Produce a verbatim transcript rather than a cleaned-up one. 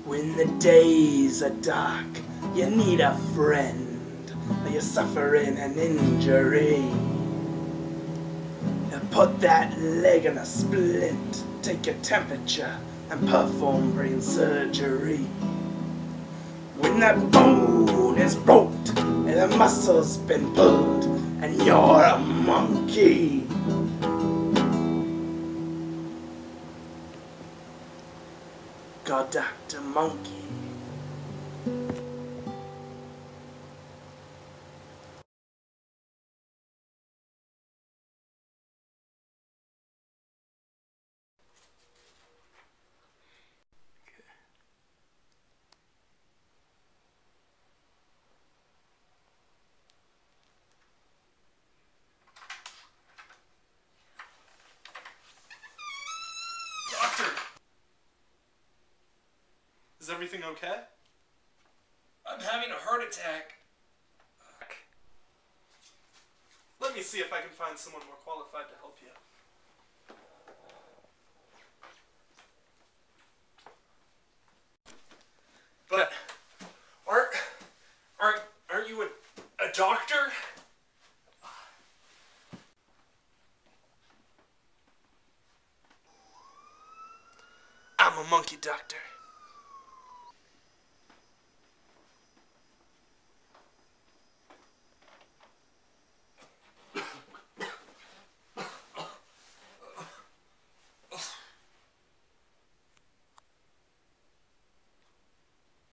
When the days are dark, you need a friend, or you're suffering an injury. You put that leg in a splint, take your temperature, and perform brain surgery. When that bone is broke, and the muscle's been pulled, and you're a monkey. God, Doctor Monkey. Doctor! Is everything okay? I'm having a heart attack. Let me see if I can find someone more qualified to help you. But aren't aren't aren't you a, a doctor? I'm a monkey doctor.